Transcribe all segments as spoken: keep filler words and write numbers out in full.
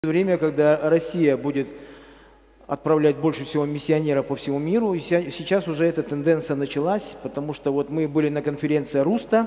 Время, когда Россия будет отправлять больше всего миссионеров по всему миру, и сейчас уже эта тенденция началась, потому что вот мы были на конференции Руста.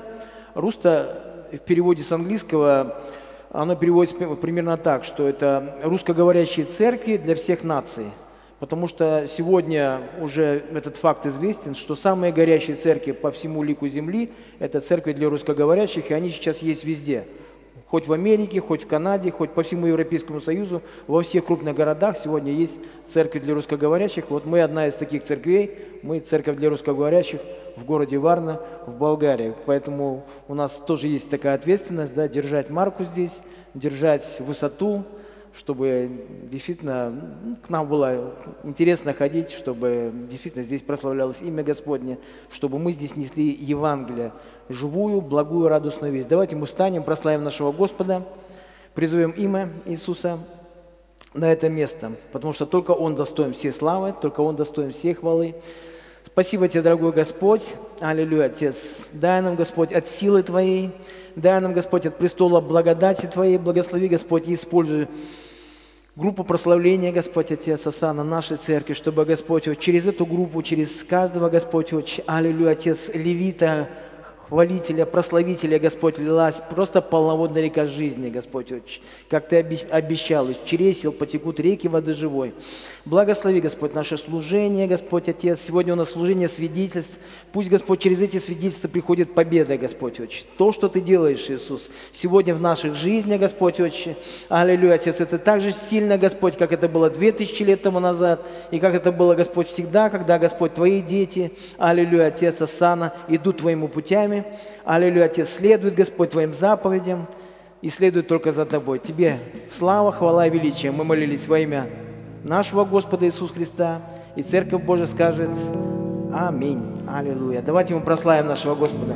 Руста в переводе с английского, оно переводится примерно так, что это русскоговорящие церкви для всех наций. Потому что сегодня уже этот факт известен, что самые горящие церкви по всему лику земли – это церкви для русскоговорящих, и они сейчас есть везде. Хоть в Америке, хоть в Канаде, хоть по всему Европейскому Союзу, во всех крупных городах сегодня есть церковь для русскоговорящих. Вот мы одна из таких церквей, мы церковь для русскоговорящих в городе Варна, в Болгарии. Поэтому у нас тоже есть такая ответственность, да, держать марку здесь, держать высоту, чтобы действительно ну, к нам было интересно ходить, чтобы действительно здесь прославлялось имя Господне, чтобы мы здесь несли Евангелие, живую, благую, радостную весть. Давайте мы встанем, прославим нашего Господа, призовем имя Иисуса на это место, потому что только Он достоин всей славы, только Он достоин всей хвалы. Спасибо Тебе, дорогой Господь, аллилуйя, Отец, дай нам, Господь, от силы Твоей, дай нам, Господь, от престола благодати Твоей, благослови, Господь, и используй группу прославления, Господь, Отец, Осанна, нашей церкви, чтобы, Господь, вот через эту группу, через каждого, Господь, вот, аллилуйя, Отец, левита, хвалителя, прославителя, Господь, лилась просто полноводная река жизни, Господь, вот, как Ты обещал, из чресел потекут реки воды живой. Благослови, Господь, наше служение, Господь, Отец. Сегодня у нас служение свидетельств. Пусть, Господь, через эти свидетельства приходит победа, Господь, Отче. То, что Ты делаешь, Иисус, сегодня в наших жизнях, Господь, Отче. Аллилуйя, Отец. Это так же сильно, Господь, как это было две тысячи лет тому назад, и как это было, Господь, всегда, когда, Господь, Твои дети, аллилуйя, Отец, Осанна, идут Твоими путями. Аллилуйя, Отец, следует, Господь, Твоим заповедям и следует только за Тобой. Тебе слава, хвала и величие. Мы молились во имя нашего Господа Иисуса Христа, и Церковь Божия скажет аминь. Аллилуйя. Давайте мы прославим нашего Господа.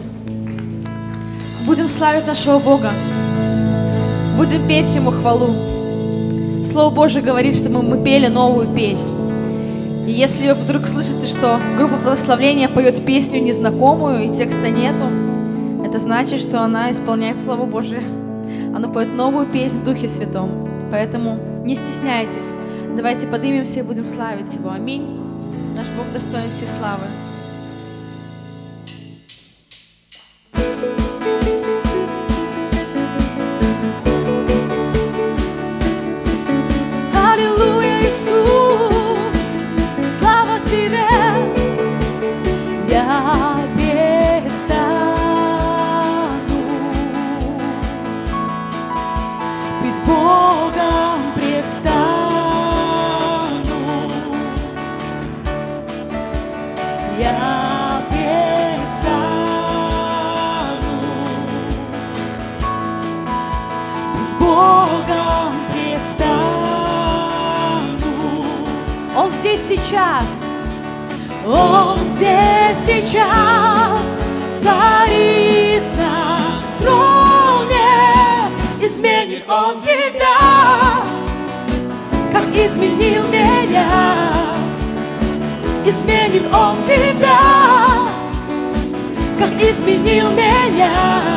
Будем славить нашего Бога. Будем петь Ему хвалу. Слово Божие говорит, чтобы мы пели новую песнь. И если вы вдруг слышите, что группа прославления поет песню незнакомую и текста нету, это значит, что она исполняет Слово Божие. Она поет новую песнь в Духе Святом. Поэтому не стесняйтесь. Давайте поднимемся и будем славить Его. Аминь. Наш Бог достоин всей славы. Аллилуйя, Иисус, слава Тебе. Я предстану пред Богом, предстану. Я предстану пред Богом, предстану. Он здесь сейчас, Он здесь сейчас царит на троне. Изменит Он тебя, как изменил меня. Изменит Он тебя, как изменил меня.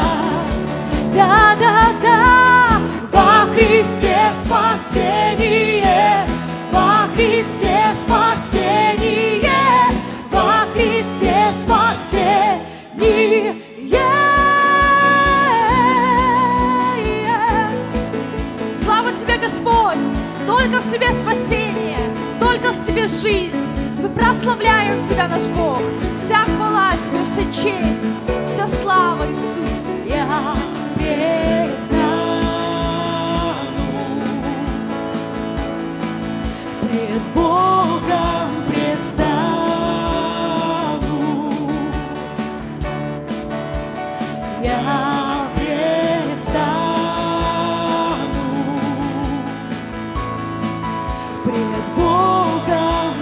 Да-да-да, во Христе спасение, во Христе спасение, во Христе спасение. Слава Тебе, Господь, только в Тебе спасение, только в Тебе жизнь. Мы прославляем Тебя, наш Бог. Вся хвала Тебе, вся честь, вся слава, Иисус. Я предстану пред Богом, предстану. Я предстану пред Богом,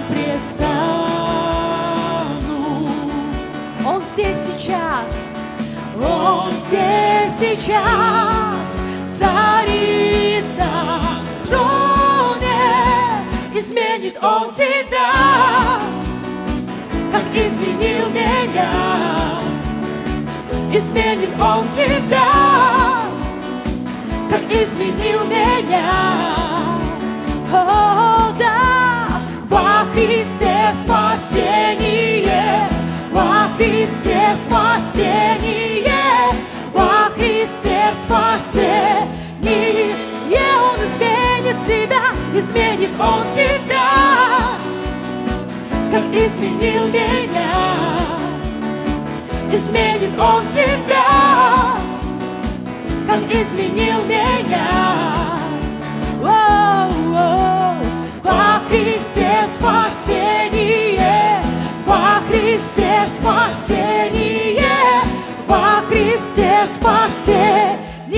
предстану. Он здесь сейчас, Он здесь сейчас царит на троне. Изменит Он тебя, как изменил меня. Изменит Он тебя, как изменил меня. О, да, во Христе спасение, во Христе спасение, во Христе спасение. Он изменит тебя, изменит Он тебя, как изменил меня. Изменит Он тебя, как изменил меня. Воу-воу. Во Христе спасение, во Христе спасение, во Христе спасение.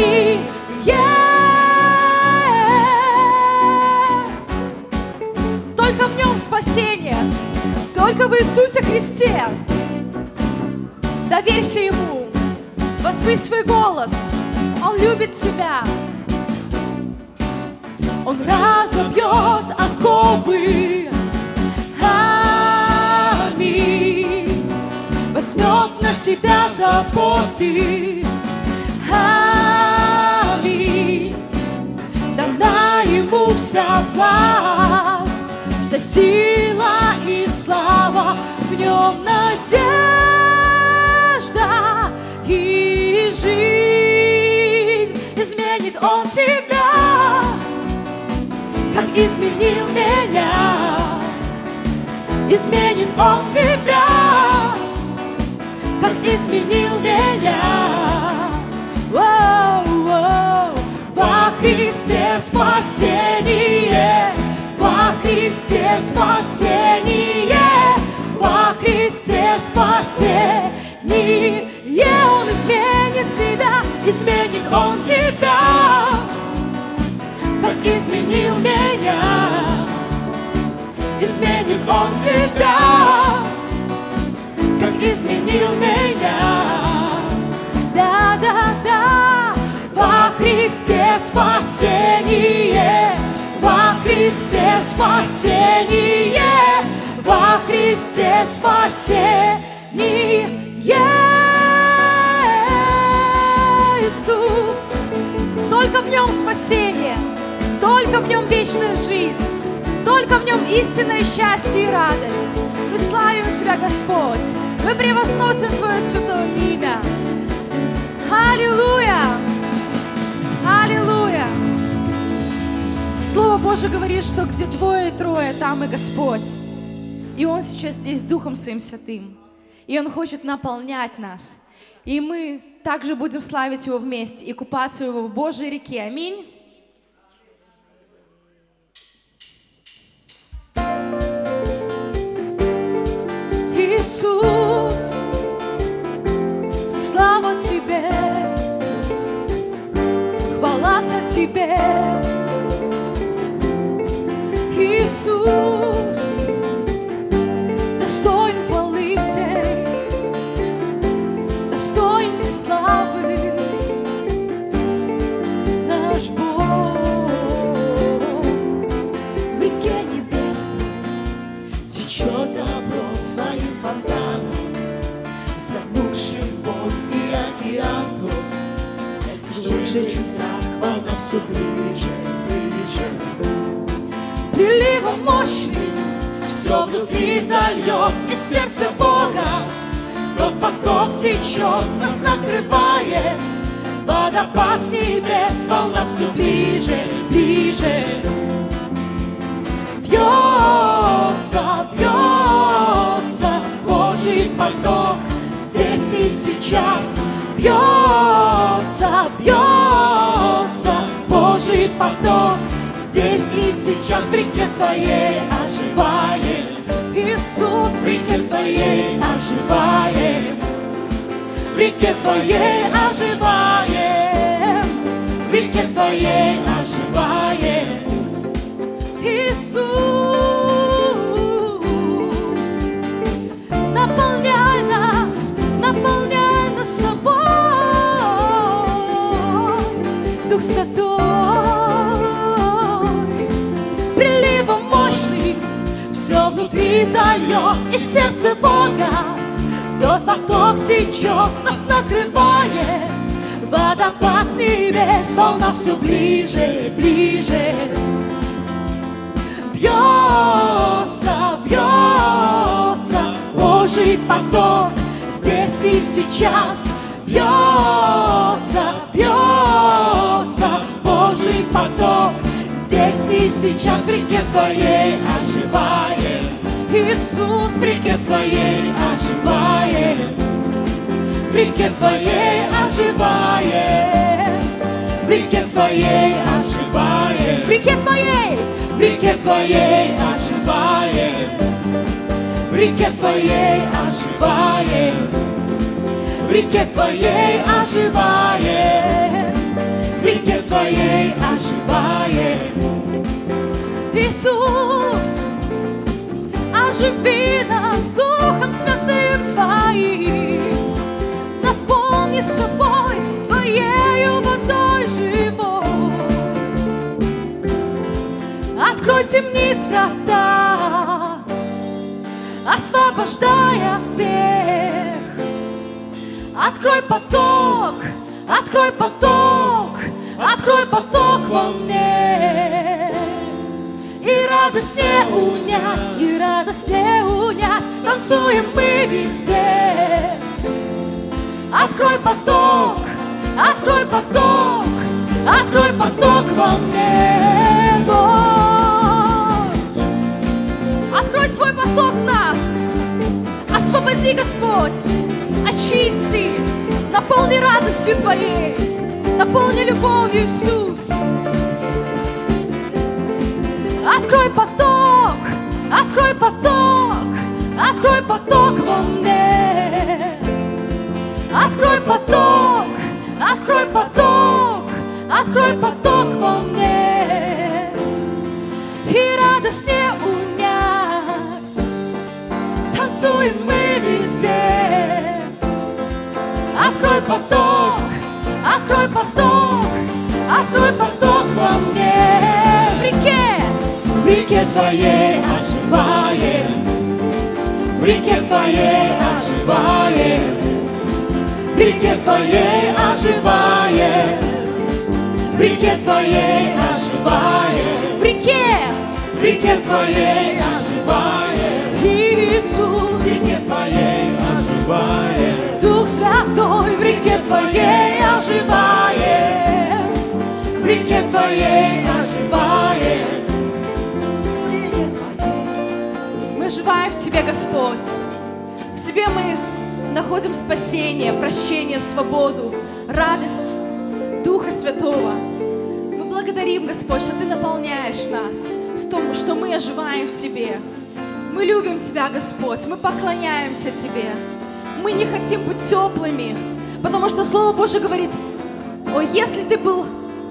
Только в Нем спасение, только в Иисусе Христе. Доверься Ему, возвысь свой голос, Он любит тебя. Он разобьет оковы, аминь, возьмет на себя заботы, аминь. Дана Ему вся власть, вся сила и слава, в Нем надежда и жизнь. Изменит Он тебя, как изменил меня. Изменит Он тебя, как изменил меня. Воу-воу. Во Христе спасение, во Христе спасение, во Христе спасение. Он изменит тебя, изменит Он тебя, как изменил меня. Изменит Он тебя, как изменил меня. Да-да-да. Во Христе спасение, во Христе спасение, во Христе спасение. Иисус, только в Нем спасение, только в Нем вечная жизнь, только в Нем истинное счастье и радость. Мы славим Тебя, Господь, мы превозносим Твое святое имя. Аллилуйя! Аллилуйя! Слово Божие говорит, что где двое и трое, там и Господь. И Он сейчас здесь Духом Своим Святым. И Он хочет наполнять нас. И мы также будем славить Его вместе и купаться Его в Божьей реке. Аминь. Иисус, слава Тебе, хвала вся Тебе. Иисус, достоин хвалы всей, достоин всей славы, наш Бог. В реке небесной течет добро своим фонтаном, заглушив боль и океан твой. Глубже, чем страх, волна все ближе, ближе. Приливом мощным все внутри зальет, и сердце Бога тот поток течет, нас накрывает водопад с небес, волна все ближе, ближе. Бьется, бьется Божий поток здесь и сейчас. Бьется, бьется Божий поток здесь и сейчас. В реке Твоей оживаем, Иисус, в реке Твоей оживаем, в реке Твоей оживаем, в реке Твоей оживаем. Иисус, наполняй нас, наполняй нас собой, Дух Святой, приливом мощным все внутри зальет, и сердце Бога тот поток течет, нас накрывает Водопад с небес, волна все ближе, ближе. Бьется, бьется Божий поток здесь и сейчас. Бьется, бьется Божий поток здесь и сейчас. В реке Твоей оживаем, Иисус, в реке Твоей оживаем, в реке Твоей оживаем, в реке Твоей оживаем, в реке Твоей, в реке Твоей оживаем, в реке Твоей оживаем, в реке Твоей оживаем, в реке Твоей оживаем. Иисус, оживи нас Духом Святым Своим, наполни собой Твоею водой живой. Открой темниц врата, освобождая всех. Открой поток, открой поток, открой поток во мне. И радость не унять, и радость не унять, танцуем мы везде. Открой поток, открой поток, открой поток во мне. Открой свой поток в нас, освободи, Господь, очисти, наполни радостью Твоей, наполни любовью, Иисус. Открой поток, открой поток, открой поток во мне. Открой поток, открой поток, открой поток во мне. И радость не унять, танцуем мы везде. Открой поток, открой поток, открой поток во мне. В реке, в реке Твоей оживаем, в реке Твоей оживаем, в реке Твоей оживаем, в реке Твоей оживаем, в реке, в реке Твоей оживаем, Иисус, в реке Твоей оживаем, Дух Святой, в реке Твоей оживаем, в реке Твоей оживаем. Мы оживаем в Тебе, Господь. В Тебе мы находим спасение, прощение, свободу, радость Духа Святого. Мы благодарим, Господь, что Ты наполняешь нас, с том, что мы оживаем в Тебе. Мы любим Тебя, Господь, мы поклоняемся Тебе. Мы не хотим быть теплыми, потому что Слово Божие говорит: о, если ты был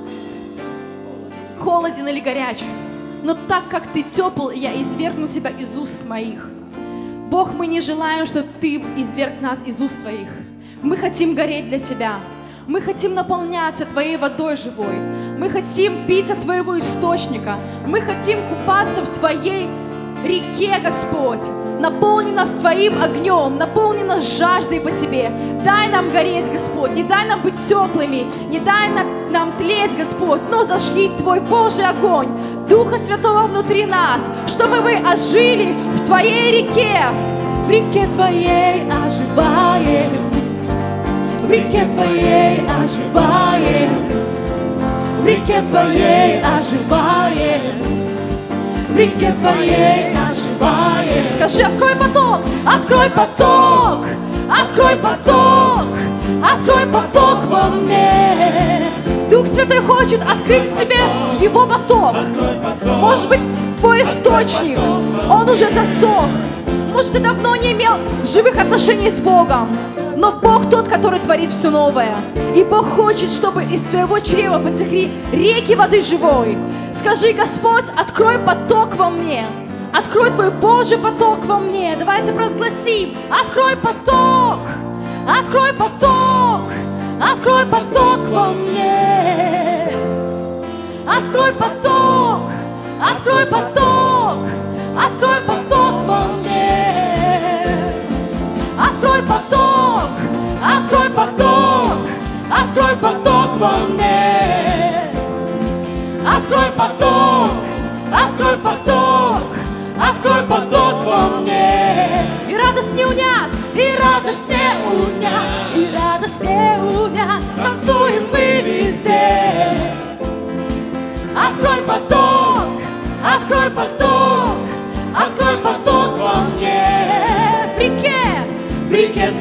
холоден или горяч, но так как ты тепл, я извергну тебя из уст моих. Бог, мы не желаем, чтобы Ты изверг нас из уст Твоих. Мы хотим гореть для Тебя. Мы хотим наполняться Твоей водой живой. Мы хотим пить от Твоего источника. Мы хотим купаться в Твоей реке, Господь. Наполни нас Твоим огнем, наполни нас жаждой по Тебе. Дай нам гореть, Господь, не дай нам быть теплыми, не дай нам тлеть, Господь, но зажги Твой Божий огонь, Духа Святого внутри нас, чтобы мы ожили в Твоей реке. В реке Твоей оживаем, в реке Твоей оживаем, в реке Твоей оживаем, в реке Твоей оживаем. Скажи: открой поток, открой поток, открой поток, открой поток во мне. Дух Святой хочет открыть в тебе Его поток. Может быть, твой источник, он уже засох. Может, ты давно не имел живых отношений с Богом. Но Бог тот, который творит все новое. И Бог хочет, чтобы из твоего чрева потекли реки воды живой. Скажи: Господь, открой поток во мне. Открой Твой Божий поток во мне. Давайте провозгласим: открой поток, открой поток, открой поток во мне. Открой поток, открой поток, открой поток во мне. Открой поток, открой поток, открой поток.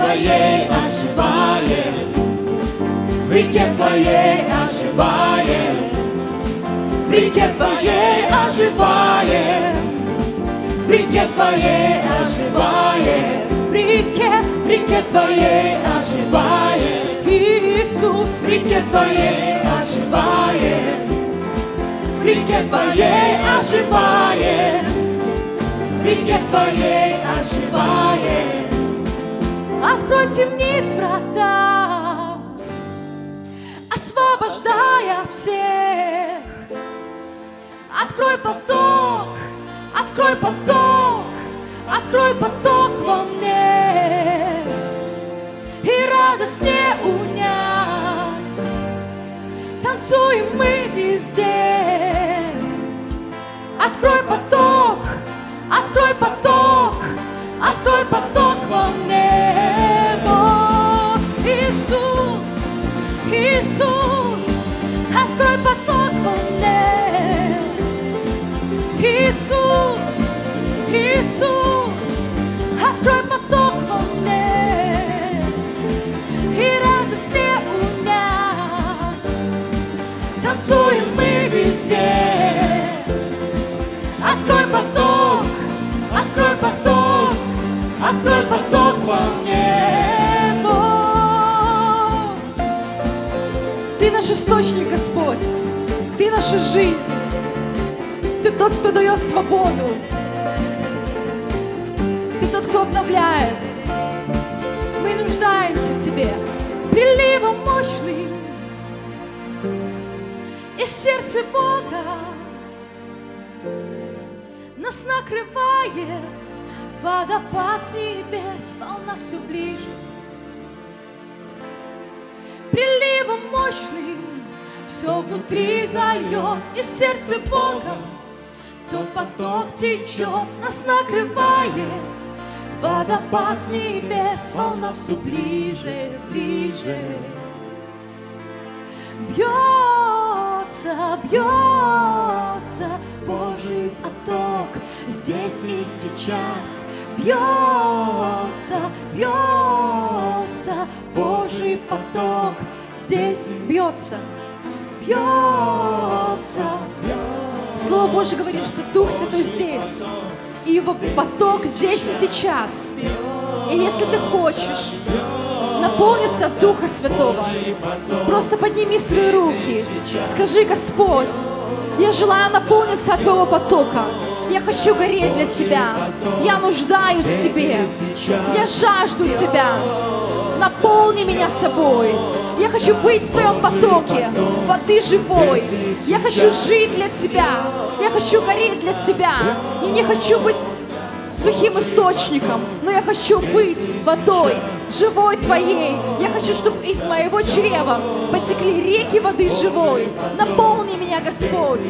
Твоей оживаем, в реке Твоей оживаем, в реке Твоей оживаем, в реке Твоей оживаем, в реке, в реке Твоей оживаем, Иисус, в реке Твоей оживаем, в реке Твоей оживаем, в реке Твоей оживаем. Открой темниц врата, освобождая всех. Открой поток, открой поток, открой поток во мне, и радость не унять. Танцуем мы везде. Открой поток, открой поток, открой поток во мне. О, Иисус, Иисус, открой поток во мне. Иисус, Иисус, открой поток во мне, и радость не унять. Танцуем мы везде. Открой поток, открой поток, открой поток во мне. О, Ты наш источник, Господь, Ты наша жизнь. Ты тот, кто дает свободу. Ты тот, кто обновляет. Мы нуждаемся в Тебе приливом мощным из сердца Бога. Нас накрывает водопад с небес, волна все ближе. Приливом мощным все внутри зальет из сердца Бога. Тот поток течет, нас накрывает водопад с небес, волна все ближе, ближе. Бьется, бьется Божий поток здесь и сейчас. Бьется, бьется Божий поток здесь. Бьется, бьется, бьется. Слово Божье говорит, что Дух Святой здесь, и Его поток здесь и сейчас. И если ты хочешь наполниться от Духа Святого, просто подними свои руки, скажи: Господь, я желаю наполниться от Твоего потока. Я хочу гореть для Тебя. Я нуждаюсь в Тебе. Я жажду Тебя. Наполни меня собой. Я хочу быть в Твоем потоке воды живой. Я хочу жить для Тебя. Я хочу гореть для Тебя. Я не хочу быть сухим источником, но я хочу быть водой живой Твоей. Я хочу, чтобы из моего чрева потекли реки воды живой. Наполни меня, Господь.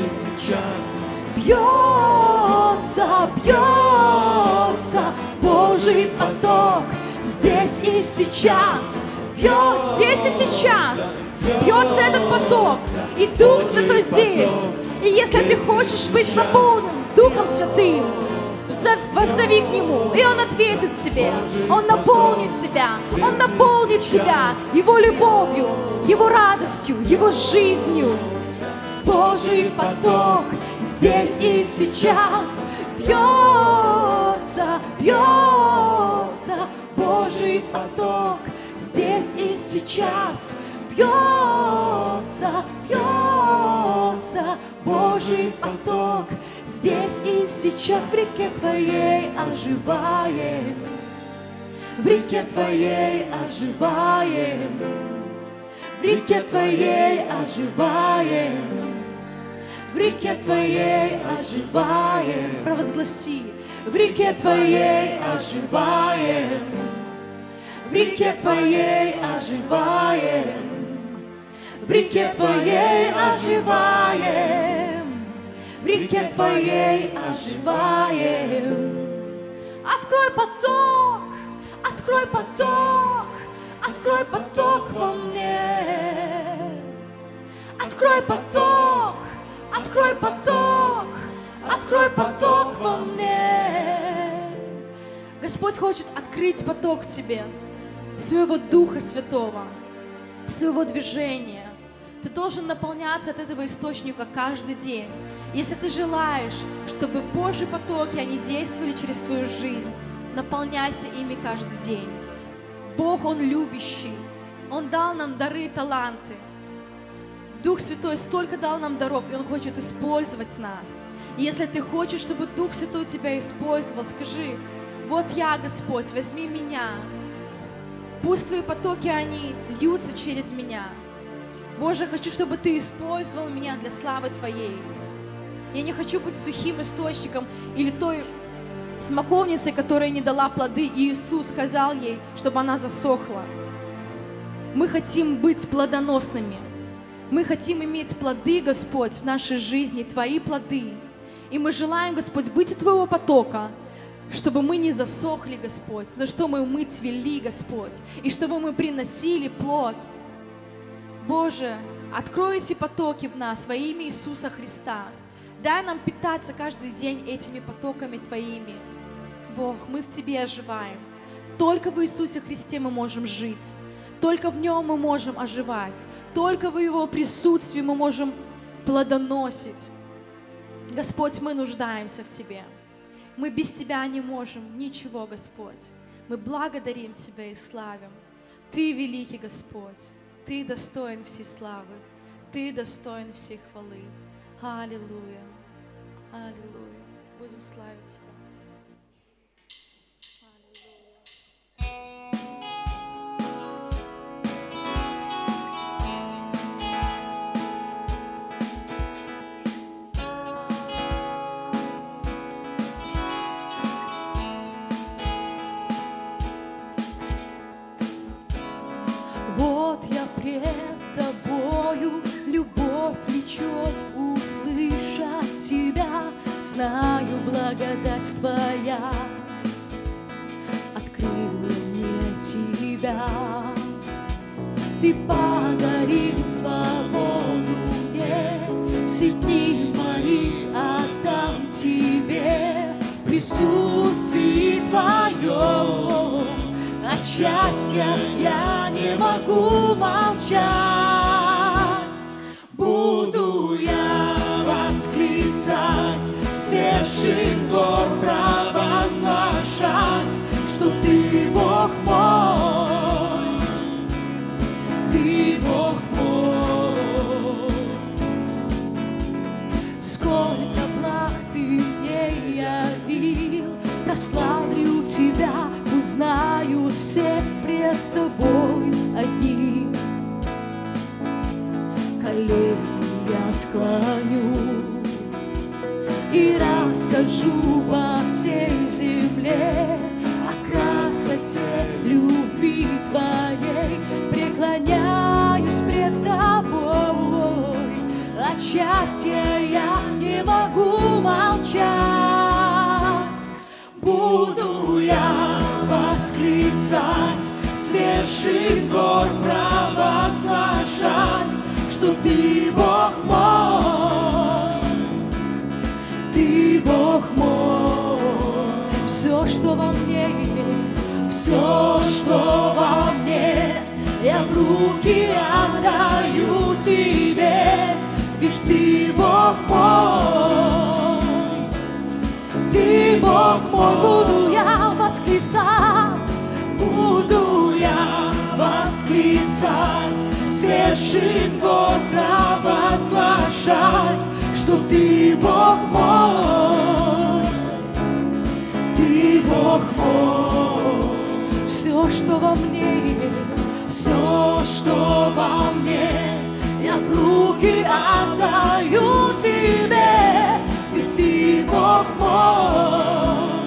Бьется, бьется Божий поток здесь и сейчас. Бьется здесь и сейчас. Бьется этот поток, и Дух Святой здесь. И если ты хочешь быть наполнен Духом Святым, воззови к Нему, и Он ответит тебе. Он наполнит тебя. Он наполнит тебя Его любовью, Его радостью, Его жизнью. Божий поток здесь и сейчас. Бьется, бьется Божий поток здесь и сейчас. Бьется, бьется Божий поток здесь и сейчас. В реке Твоей оживаем, в реке Твоей оживаем, в реке Твоей оживаем, в реке Твоей оживаем. Провозгласи: в реке Твоей оживаем, в реке Твоей оживаем, в реке Твоей оживаем, в реке Твоей оживаем. Открой поток, открой поток, открой поток во мне. Открой поток, открой поток, открой поток во мне. Господь хочет открыть поток в тебе. своего Духа Святого, своего движения. Ты должен наполняться от этого источника каждый день. Если ты желаешь, чтобы Божьи потоки, они действовали через твою жизнь, наполняйся ими каждый день. Бог, Он любящий. Он дал нам дары и таланты. Дух Святой столько дал нам даров, и Он хочет использовать нас. И если ты хочешь, чтобы Дух Святой тебя использовал, скажи: вот я, Господь, возьми меня. Пусть Твои потоки, они льются через меня. Боже, хочу, чтобы Ты использовал меня для славы Твоей. Я не хочу быть сухим источником или той смоковницей, которая не дала плоды, и Иисус сказал ей, чтобы она засохла. Мы хотим быть плодоносными. Мы хотим иметь плоды, Господь, в нашей жизни, Твои плоды. И мы желаем, Господь, быть у Твоего потока, чтобы мы не засохли, Господь, но чтобы мы цвели, Господь, и чтобы мы приносили плод. Боже, открой эти потоки в нас во имя Иисуса Христа. Дай нам питаться каждый день этими потоками Твоими. Бог, мы в Тебе оживаем. Только в Иисусе Христе мы можем жить. Только в Нем мы можем оживать. Только в Его присутствии мы можем плодоносить. Господь, мы нуждаемся в Тебе. Мы без Тебя не можем ничего, Господь. Мы благодарим Тебя и славим. Ты великий Господь. Ты достоин всей славы. Ты достоин всей хвалы. Аллилуйя. Аллилуйя. Будем славить Тебя. Вот я пред Тобою, любовь влечет услышать Тебя. Знаю, благодать Твоя открыла мне Тебя. Ты подарил свободу мне, все дни мои отдам Тебе. В присутствии Твоем от счастья я не могу молчать. Буду я восклицать, с вершин гор провозглашать, что Ты Бог мой, Ты Бог мой. Сколько благ Ты мне явил, прославлю Тебя, узнают все пред Тобой одни. Колени я склоню и расскажу по всей земле о красоте любви Твоей. Преклоняюсь пред Тобой, от счастья я не могу молчать. Буду я восклицать, с вершин гор провозглашать, что Ты Бог мой, Ты Бог мой. Все, что во мне, все, что во мне, я в руки отдаю Тебе, ведь Ты Бог мой, Ты Бог мой. Буду я восклицать, буду я восклицать, с вершин гор провозглашать, что Ты Бог мой, Ты Бог мой. Все, что во мне, все, что во мне, я в руки отдаю Тебе, ведь Ты Бог мой,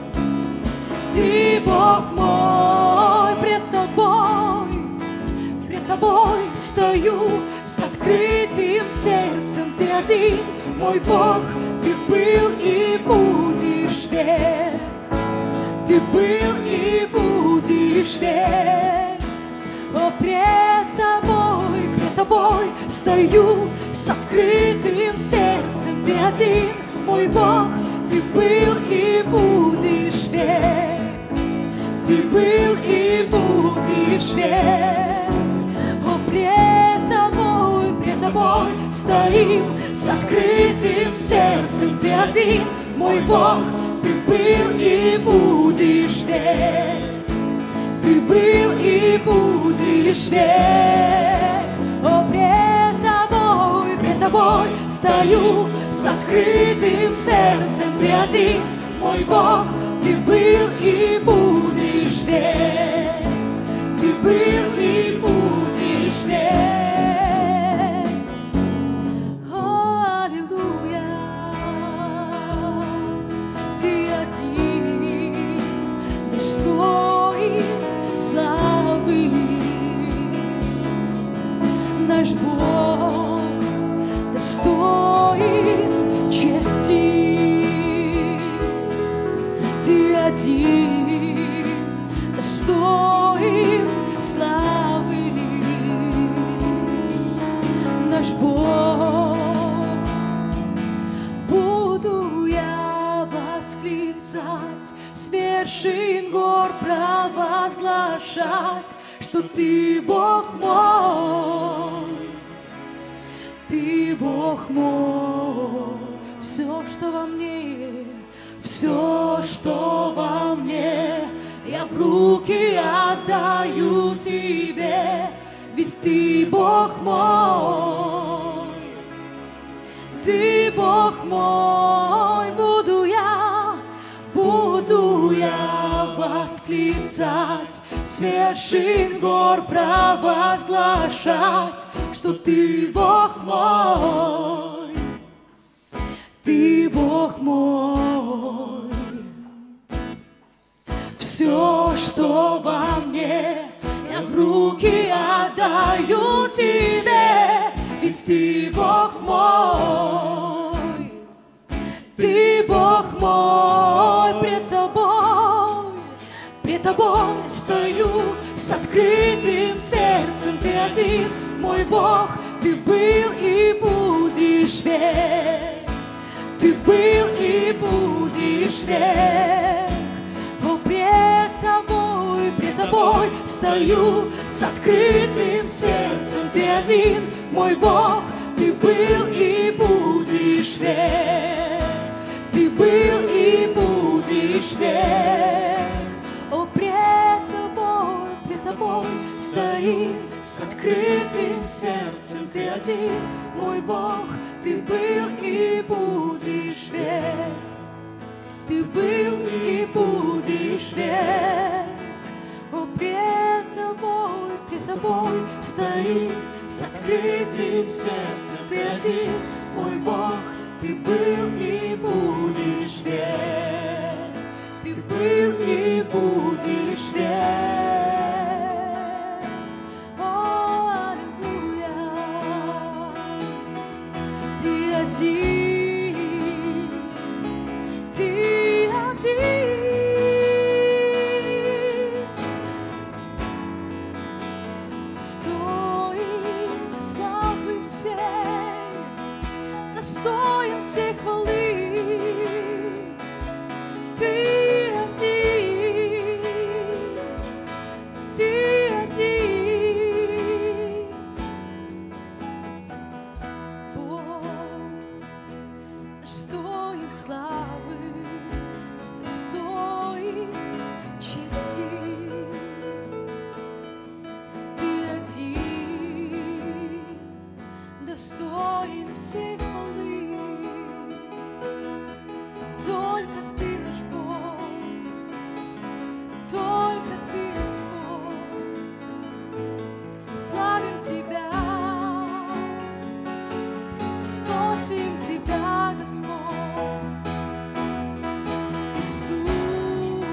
Ты Бог мой. Пред Тобой, пред Тобой стою с открытым сердцем. Ты один, мой Бог, Ты был и будешь век, Ты был и будешь век. О, пред Тобой, пред Тобой стою с открытым сердцем. Ты один, мой Бог, Ты был и будешь век, Ты был и будешь век. О, пред тобой, пред тобой стоим с открытым сердцем. Ты один, мой Бог, ты был и будешь век. Ты был и будешь век. О, пред тобой, пред тобой стою с открытым сердцем. Ты один, мой Бог, ты был и будешь век. Ты был и будешь век. О, аллилуйя. Ты один достоин славы. Наш Бог достоин чести. Ты один достоин славы. Наш Бог. Буду я восклицать, с вершин гор провозглашать, что Ты Бог мой. Ты Бог мой. Все, что во мне, все, что во мне, я в руки отдаю Тебе, ведь Ты Бог мой. Ты Бог мой. Буду я, буду я восклицать, с вершин гор провозглашать, что Ты Бог мой. Ты Бог мой. Все, что во мне, я в руки отдаю Тебе, ведь Ты Бог мой. Ты Бог мой. Пред Тобой, пред Тобой стою с открытым сердцем. Ты один, мой Бог, Ты был и будешь век. Ты был и будешь век. О, пред Тобой, пред Тобой стою с открытым сердцем. Ты один, мой Бог, Ты был и будешь век. Ты был и будешь век. О, пред Тобой, пред Тобой стоим с открытым сердцем. Ты один, мой Бог, Ты был и будешь век. Ты был и будешь век. О, пред Тобой, пред Тобой стоим с открытым сердцем. Ты один, мой Бог, Ты был и будешь век. Ты был и будешь век. О, аллилуйя. Ты один, Ты один. Достоин славы всей, достоин всей хвалы. Ты один, Ты один. Бог достоин славы, достоин чести. Ты один достоин всей хвалы. Только Ты наш Бог, только Ты, Господь. Славим Тебя, возносим Тебя, Господь. Иисус.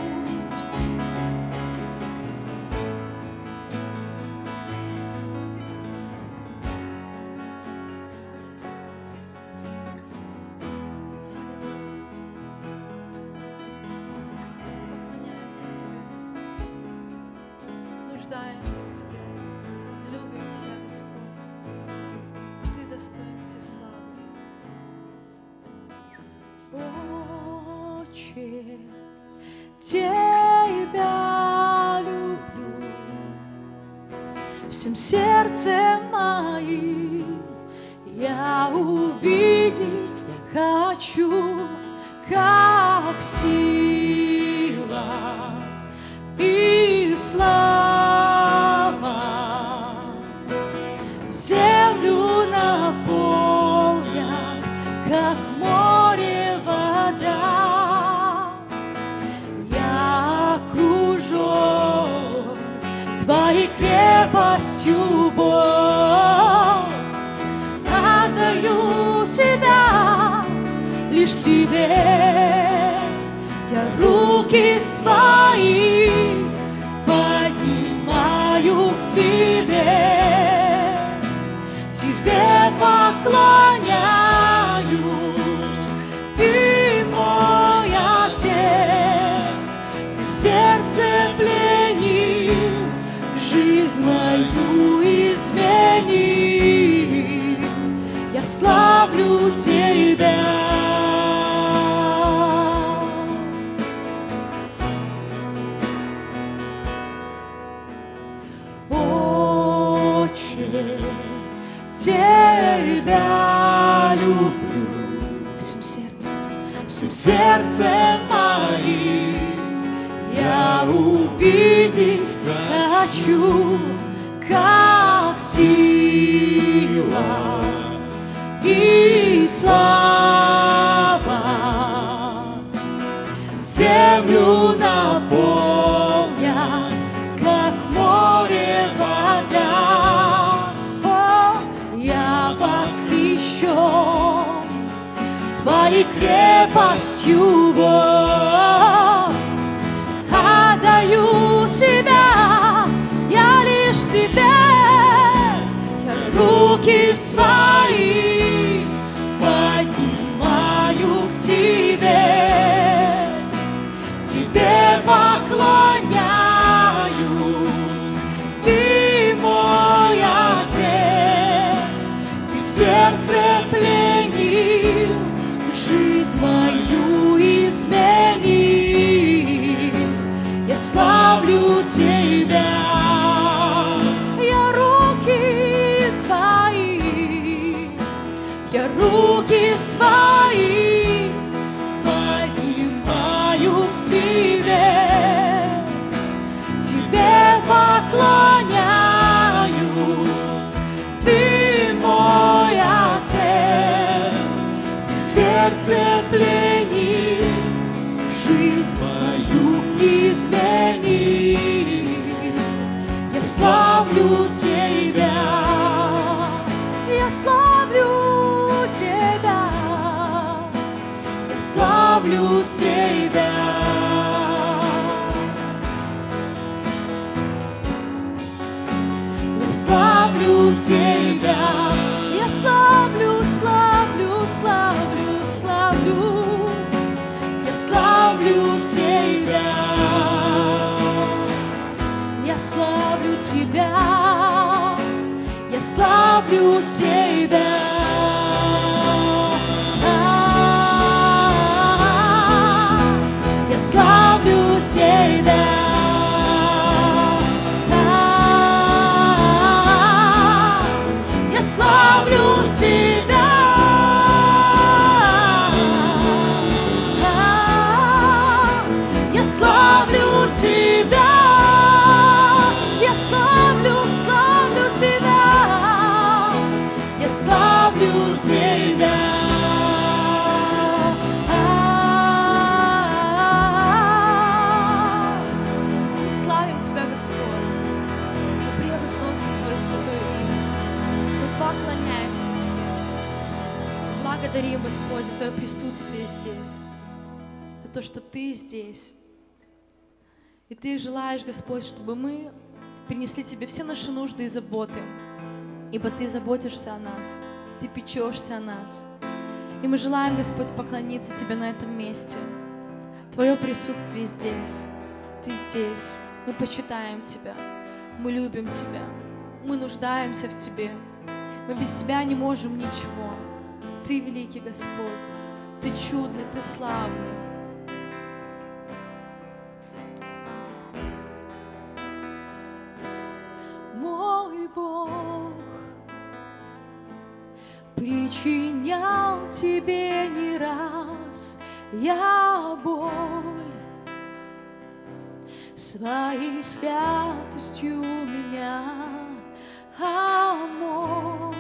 Поклоняемся Тебе, нуждаемся в Тебе, любим Тебя, Господь. Ты достоин всей славы. Отче, Тебя всем сердцем моим. Я увидеть хочу, как сила и слава землю наполнят, как море вода. Я окружен Твоей крепостью, Бог, отдаю себя лишь Тебе. Я руки свои поднимаю к Тебе, Тебе поклоняюсь. Ты мой Отец, Ты сердце пленил, жизнь мою изменил. Я славлю Тебя. Тебя люблю всем сердцем, всем сердцем моим. Я увидеть хочу, как сила и слава землю наполнят, как море вода. Твоей крепостью, Бог, отдаю себя я лишь Тебе. Я руки свои поднимаю к Тебе, Тебе поклоняюсь. Ты мой Отец, Ты сердце пленил, жизнь мою изменил. Я славлю Тебя. Я руки свои, я руки свои поднимаю к Тебе, Тебе поклоняюсь. Ты мой Отец, сердце пленил, жизнь мою изменил. Я славлю Тебя, я славлю Тебя, я славлю Тебя. Я славлю Тебя, я славлю, славлю, славлю, славлю, я славлю Тебя, я славлю Тебя, я славлю Тебя. Я славлю Тебя. Я славлю Тебя. Я славлю Тебя. Я славлю, славлю Тебя. Я славлю Тебя. Мы славим Тебя, Господь. Мы превозносим Твое святое имя. Мы поклоняемся Тебе. Благодарим, Господь, за Твое присутствие здесь, за то, что Ты здесь. И Ты желаешь, Господь, чтобы мы принесли Тебе все наши нужды и заботы, ибо Ты заботишься о нас, Ты печешься о нас. И мы желаем, Господь, поклониться Тебе на этом месте. Твое присутствие здесь, Ты здесь. Мы почитаем Тебя, мы любим Тебя, мы нуждаемся в Тебе. Мы без Тебя не можем ничего. Ты великий Господь, Ты чудный, Ты славный. Мой тебе не раз я боль своей святостью меня омой.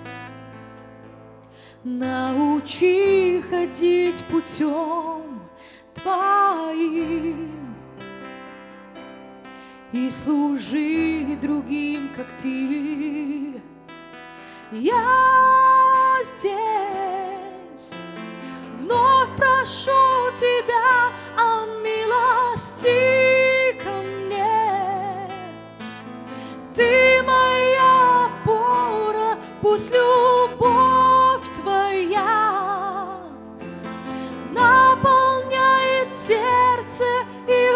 Научи ходить путем Твоим и служи другим, как Ты. Я здесь вновь прошу Тебя о милости ко мне. Ты моя опора, пусть любовь Твоя наполняет сердце и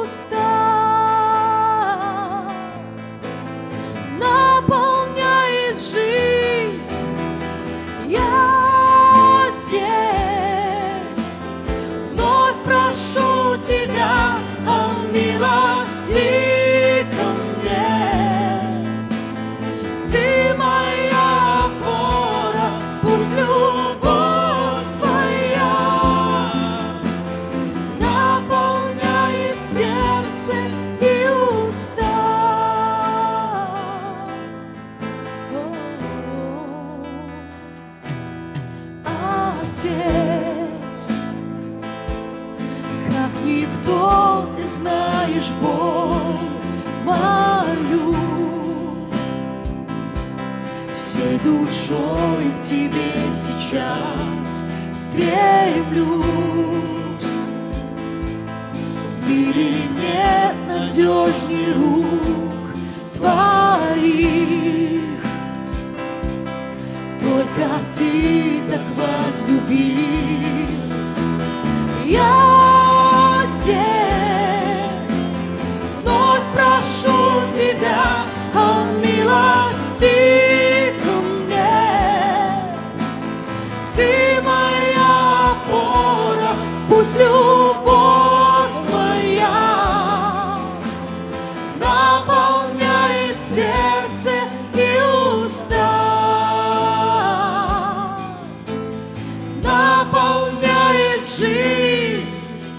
уста, наполняет жизнь. Я здесь вновь прошу Тебя о милости ко мне. Ты моя опора, пусть любовь Твоя наполняет сердце и уста. Отец, как никто Ты знаешь боль мою, всей душой к Тебе сейчас стремлюсь. В мире нет надежней рук Твоих, только Ты так возлюбил. Я здесь вновь прошу Тебя о милости ко мне. Ты моя опора, пусть любовь Твоя наполняет сердце и уста, наполняет жизнь.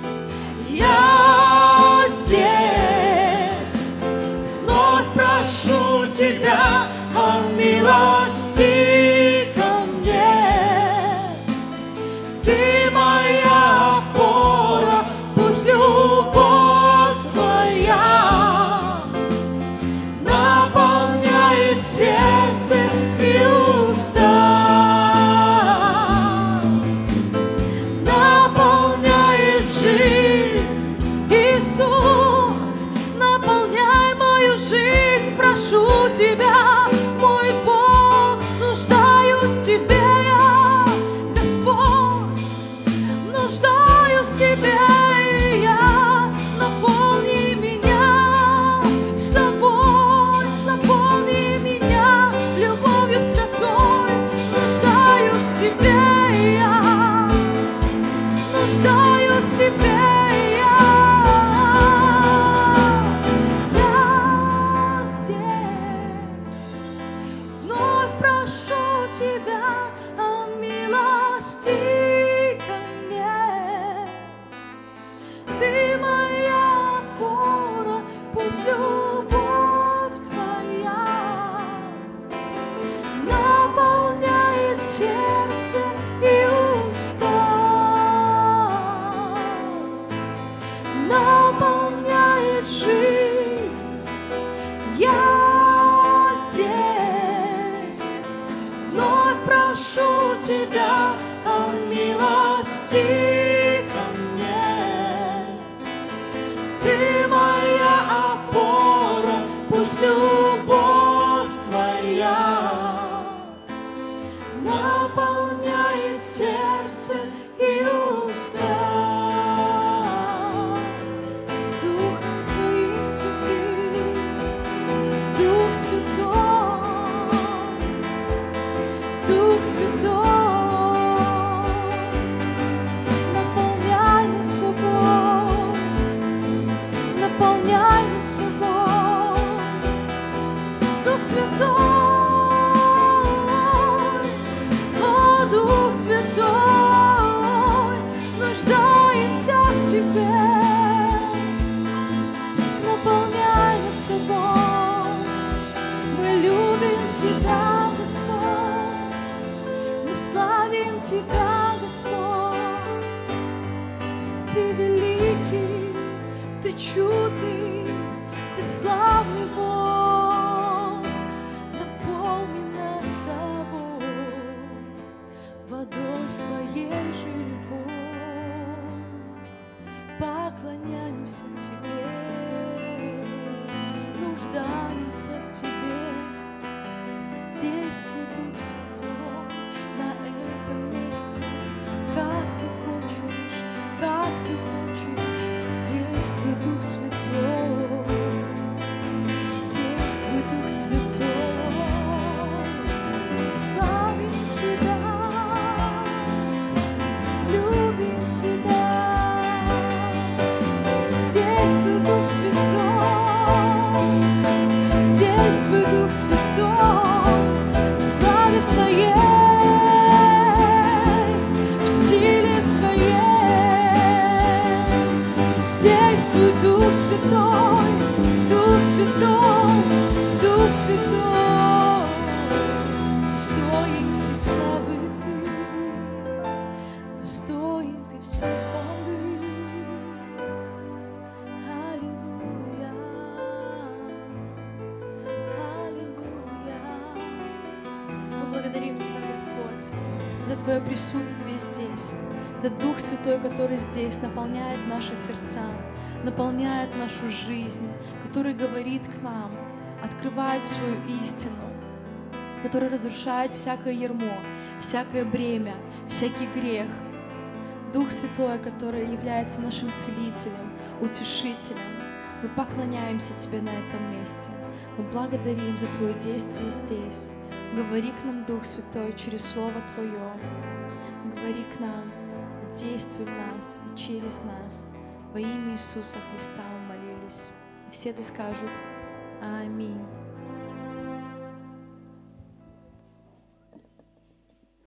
Я здесь вновь прошу Тебя о милости ко мне. Ты моя опора, пусть любовь Твоя наполняет сердце и уста, наполняет жизнь. Иисус, наполняй мою жизнь, прошу Тебя, мой Бог, нуждаюсь в Тебе я, Господь, нуждаюсь в Тебе и я. Наполни меня собой, наполни меня любовью святой, нуждаюсь в Тебе я, нуждаюсь в Тебе я. Я здесь вновь прошу Тебя о милости ко мне. Ты моя опора, пусть любовь Твоя наполняет сердце и уста, Ты великий, Ты чудный, Ты славный Бог. Наполни нас собой, водой Своей живой. Поклоняемся Тебе, нуждаемся в Тебе. Действуй, Дух Святой, на этом месте, как Ты хочешь, как Ты хочешь. Действуй, Дух Святой, действуй, Дух Святой. Славим Тебя, любим Тебя. Действуй, Дух Святой, действуй, Дух Святой, в славе Своей, в силе Своей. Действуй, Дух Святой, Дух Святой, Дух Святой. Достоин всей славы Ты, достоин Ты всей хвалы. Аллилуйя, аллилуйя. Мы благодарим Тебя, Господь, за Твое присутствие здесь, за Дух Святой, который здесь наполняет наши сердца, наполняет нашу жизнь, который говорит к нам, открывает свою истину, который разрушает всякое ярмо, всякое бремя, всякий грех. Дух Святой, который является нашим целителем, утешителем. Мы поклоняемся Тебе на этом месте. Мы благодарим за Твое действие здесь. Говори к нам, Дух Святой, через Слово Твое. Говори к нам, действуй в нас и через нас. Во имя Иисуса Христа мы молились. И все это скажут. Аминь.